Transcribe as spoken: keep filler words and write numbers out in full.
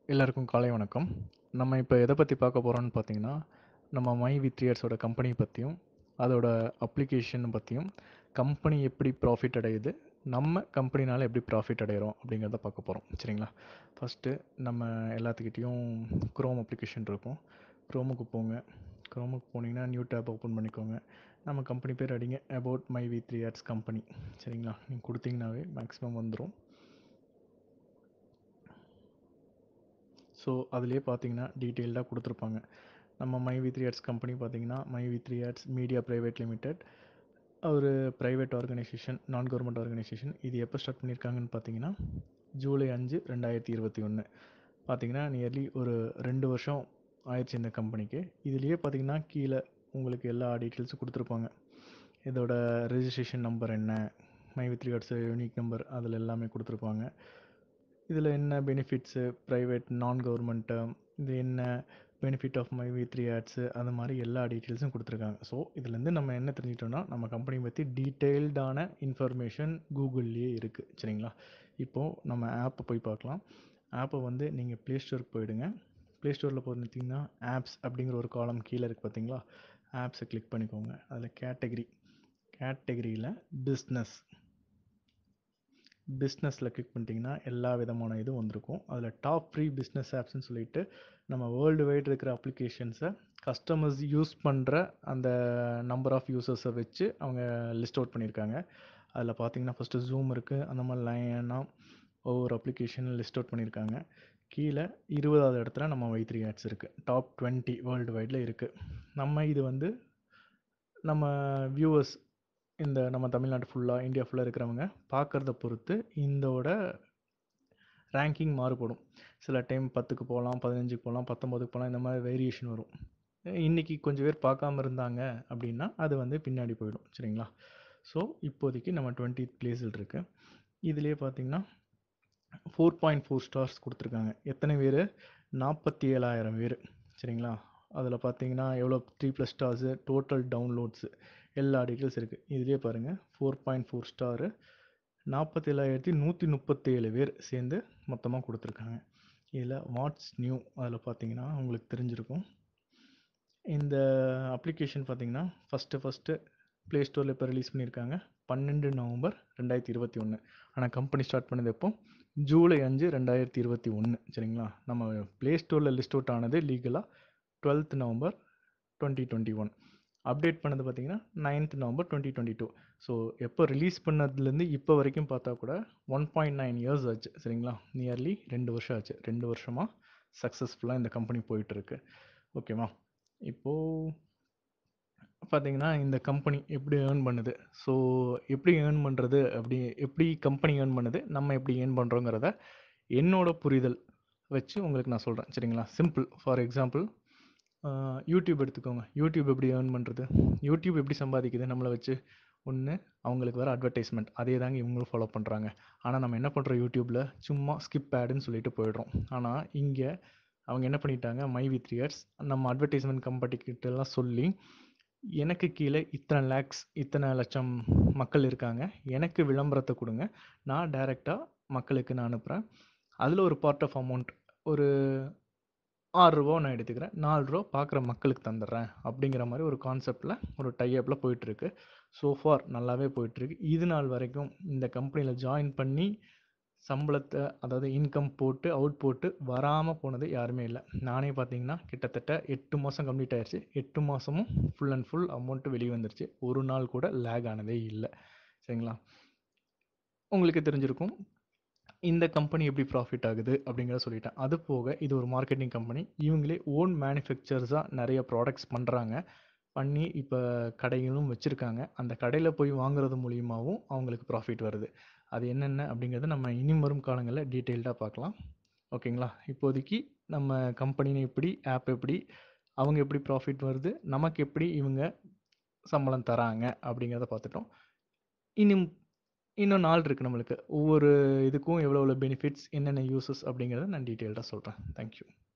எல்லாருக்கும் காலை வணக்கம். நம்ம இப்போ எதை பற்றி பார்க்க போகிறோம்னு பார்த்தீங்கன்னா, நம்ம மை வி த்ரீ ஆட்ஸோட கம்பெனி பற்றியும், அதோட அப்ளிகேஷன் பற்றியும், கம்பெனி எப்படி ப்ராஃபிட் அடையுது, நம்ம கம்பெனினால எப்படி ப்ராஃபிட் அடைகிறோம் அப்படிங்கிறத பார்க்க போகிறோம். சரிங்களா? ஃபஸ்ட்டு நம்ம எல்லாத்துக்கிட்டேயும் குரோம் அப்ளிகேஷன் இருக்கும். குரோமுக்கு போங்க. குரோமுக்கு போனீங்கன்னா நியூ டேப் ஓப்பன் பண்ணிக்கோங்க. நம்ம கம்பெனி பேர் அடிங்க, about My V three Ads company. சரிங்களா? நீங்கள் கொடுத்தீங்கன்னாவே மேக்ஸிமம் வந்துடும். ஸோ அதிலே பார்த்தீங்கன்னா டீட்டெயில்டாக கொடுத்துருப்பாங்க. நம்ம My V three Ads company பார்த்தீங்கன்னா My V three Ads media private limited, ஒரு private organisation, non government organisation. இது எப்போ ஸ்டார்ட் பண்ணியிருக்காங்கன்னு பார்த்தீங்கன்னா ஜூலை அஞ்சு ரெண்டாயிரத்தி இருபத்தி ஒன்று. பார்த்தீங்கன்னா நியர்லி ஒரு ரெண்டு வருஷம் ஆயிடுச்சு இந்த கம்பெனிக்கு. இதுலேயே பார்த்தீங்கன்னா கீழே உங்களுக்கு எல்லா டீட்டெயில்ஸும் கொடுத்துருப்பாங்க. இதோட ரெஜிஸ்ட்ரேஷன் நம்பர் என்ன, My V three Ads unique number, அதில் எல்லாமே கொடுத்துருப்பாங்க. இதில் என்ன பெனிஃபிட்ஸு, ப்ரைவேட், நான் கவர்மெண்ட்டு, இது என்ன benefit of My V three Ads, அது மாதிரி எல்லா டீட்டெயில்ஸும் கொடுத்துருக்காங்க. ஸோ இதுலேருந்து நம்ம என்ன தெரிஞ்சிட்டோம்னா, நம்ம கம்பெனி பற்றி டீட்டெயில்டான இன்ஃபர்மேஷன் கூகுள்லேயே இருக்குது. சரிங்களா? இப்போது நம்ம ஆப்பை போய் பார்க்கலாம். ஆப்பை வந்து நீங்கள் ப்ளே ஸ்டோருக்கு போயிடுங்க. ப்ளே ஸ்டோரில் பார்த்தீங்கன்னா ஆப்ஸ் அப்படிங்கிற ஒரு காலம் கீழே இருக்குது பார்த்தீங்களா? ஆப்ஸை கிளிக் பண்ணிக்கோங்க. அதில் கேட்டகரி கேட்டகரியில் பிஸ்னஸ் பிஸ்னஸில் கிளிக் பண்ணிட்டீங்கன்னா எல்லா விதமான இதுவும் வந்திருக்கும். அதில் டாப் ஃப்ரீ பிஸ்னஸ் ஆப்ஸ்ன்னு சொல்லிட்டு நம்ம வேர்ல்டு வைடு இருக்கிற அப்ளிகேஷன்ஸை கஸ்டமர்ஸ் யூஸ் பண்ணுற அந்த நம்பர் ஆஃப் யூசர்ஸை வச்சு அவங்க லிஸ்ட் அவுட் பண்ணியிருக்காங்க. அதில் பார்த்தீங்கன்னா ஃபஸ்ட்டு ஜூம் இருக்குது. அந்த மாதிரி லைனாக ஒவ்வொரு அப்ளிகேஷனும் லிஸ்ட் அவுட் பண்ணியிருக்காங்க. கீழே இருபதாவது இடத்துல நம்ம வை த்ரீ ஆட்ஸ் இருக்குது. டாப் டுவெண்ட்டி வேர்ல்டு வைடில் இருக்குது. நம்ம இது வந்து நம்ம வியூவர்ஸ், இந்த நம்ம தமிழ்நாடு ஃபுல்லாக, இந்தியா ஃபுல்லாக இருக்கிறவங்க பார்க்குறத பொறுத்து இந்தோட ரேங்கிங் மாறுபடும். சில டைம் பத்துக்கு போகலாம், பதினஞ்சுக்கு போகலாம், பத்தொம்போதுக்கு போகலாம், இந்த மாதிரி வேரியேஷன் வரும். இன்றைக்கி கொஞ்சம் பேர் பார்க்காம இருந்தாங்க அப்படின்னா அது வந்து பின்னாடி போயிடும். சரிங்களா? ஸோ இப்போதைக்கு நம்ம டுவெண்ட்டி பிளேஸில் இருக்குது. இதுலேயே பார்த்தீங்கன்னா ஃபோர் பாயிண்ட் ஃபோர் ஸ்டார்ஸ் கொடுத்துருக்காங்க. எத்தனை பேர்? நாற்பத்தி ஏழாயிரம் பேர். சரிங்களா? அதில் பார்த்தீங்கன்னா எவ்வளோ three plus stars, total downloads, எல்லா டீட்டெயில்ஸ் இருக்குது. இதுலேயே பாருங்கள், ஃபோர் பாயிண்ட் ஃபோர் ஸ்டாரு, நாற்பத்தி ஏழாயிரத்தி நூற்றி முப்பத்தேழு பேர் சேர்ந்து மொத்தமாக கொடுத்துருக்காங்க. இதில் வாட்ஸ் நியூ அதில் பார்த்தீங்கன்னா உங்களுக்கு தெரிஞ்சிருக்கும். இந்த அப்ளிகேஷன் பார்த்தீங்கன்னா ஃபஸ்ட்டு ஃபஸ்ட்டு ப்ளே ஸ்டோரில் இப்போ ரிலீஸ் பண்ணியிருக்காங்க பன்னெண்டு நவம்பர் ரெண்டாயிரத்தி இருபத்தி ஒன்று. ஆனால் கம்பெனி ஸ்டார்ட் பண்ணது எப்போ? ஜூலை அஞ்சு ரெண்டாயிரத்தி இருபத்தி ஒன்று. சரிங்களா? நம்ம ப்ளே ஸ்டோரில் லிஸ்ட் அவுட் ஆனது லீகலாக twelfth November twenty twenty one. Update பண்ணது பார்த்தீங்கன்னா ninth November twenty twenty two. So எப்போ ரிலீஸ் பண்ணதுலேருந்து இப்போ வரைக்கும் பார்த்தா கூட ஒன் பாயிண்ட் நைன் இயர்ஸ் ஆச்சு. சரிங்களா? நியர்லி ரெண்டு வருஷம் ஆச்சு. ரெண்டு வருஷமாக சக்ஸஸ்ஃபுல்லாக இந்த கம்பெனி போயிட்டுருக்கு. ஓகேவா? இப்போது பார்த்தீங்கன்னா இந்த கம்பெனி எப்படி ஏர்ன் பண்ணுது, ஸோ எப்படி ஏர்ன் பண்ணுறது, அப்படி எப்படி கம்பெனி ஏர்ன் பண்ணுது, நம்ம எப்படி ஏர்ன் பண்ணுறோங்கிறத என்னோட புரிதல் வச்சு உங்களுக்கு நான் சொல்கிறேன். சரிங்களா? சிம்பிள். ஃபார் எக்ஸாம்பிள், யூடியூப் எடுத்துக்கோங்க. யூடியூப் எப்படி ஏர்ன் பண்ணுறது, யூடியூப் எப்படி சம்பாதிக்குது நம்மளை வச்சு? ஒன்று, அவங்களுக்கு வர அட்வர்டைஸ்மெண்ட், அதே தாங்க இவங்களும் ஃபாலோ பண்ணுறாங்க. ஆனால் நம்ம என்ன பண்ணுறோம், யூடியூப்பில் சும்மா ஸ்கிப் ஆடுன்னு சொல்லிட்டு போயிடுறோம். ஆனால் இங்கே அவங்க என்ன பண்ணிட்டாங்க, மை வி த்ரீ ஆட்ஸ் நம்ம அட்வர்டைஸ்மெண்ட் கம்பெனிக்கிட்டலாம் சொல்லி, எனக்கு கீழே இத்தனை லேக்ஸ், இத்தனை லட்சம் மக்கள் இருக்காங்க, எனக்கு விளம்பரத்தை கொடுங்க, நான் டைரெக்டாக மக்களுக்கு நான் அனுப்புகிறேன், அதில் ஒரு பார்ட் ஆஃப் அமௌண்ட், ஒரு ஆறு ரூபா நான் எடுத்துக்கிறேன், நாலு ரூபா பார்க்குற மக்களுக்கு தந்துடுறேன் அப்படிங்கிற மாதிரி ஒரு கான்செப்டில் ஒரு டைஅப்பில் போயிட்டுருக்கு. ஸோ ஃபார் நல்லாவே போயிட்டுருக்கு. இது நாள் வரைக்கும் இந்த கம்பெனியில் ஜாயின் பண்ணி சம்பளத்தை, அதாவது இன்கம் போட்டு அவுட் போட்டு வராமல் போனது யாருமே இல்லை. நானே பார்த்தீங்கன்னா கிட்டத்தட்ட எட்டு மாதம் கம்ப்ளீட் ஆயிடுச்சு. எட்டு மாதமும் ஃபுல் அண்ட் ஃபுல் அமௌண்ட்டு வெளியே வந்துருச்சு. ஒரு நாள் கூட லேக் ஆனதே இல்லை. சரிங்களா? உங்களுக்கு தெரிஞ்சிருக்கும் இந்த கம்பெனி எப்படி ப்ராஃபிட் ஆகுது அப்படிங்கிறத சொல்லிட்டேன். அது போக இது ஒரு மார்க்கெட்டிங் கம்பெனி. இவங்களே ஓன் மேனுஃபேக்சர்ஸாக நிறைய ப்ராடக்ட்ஸ் பண்ணுறாங்க. பண்ணி இப்போ கடைகளும் வச்சுருக்காங்க. அந்த கடையில் போய் வாங்குறது மூலியமாகவும் அவங்களுக்கு ப்ராஃபிட் வருது. அது என்னென்ன அப்படிங்கிறத நம்ம இனி வரும் காலங்களில் டீட்டெயில்டாக பார்க்கலாம். ஓகேங்களா? இப்போதைக்கு நம்ம கம்பெனி எப்படி, ஆப் எப்படி, அவங்க எப்படி ப்ராஃபிட் வருது, நமக்கு எப்படி இவங்க சம்பளம் தராங்க அப்படிங்கிறத பார்த்துட்டோம். இன்னும் இன்னும் நாள் இருக்குது நம்மளுக்கு. ஒவ்வொரு இதுக்கும் எவ்வளோ எவ்வளோ பெனிஃபிட்ஸ், என்னென்ன யூசஸ் அப்படிங்கிறத நான் டீட்டெயில்டாக சொல்கிறேன். தேங்க்யூ.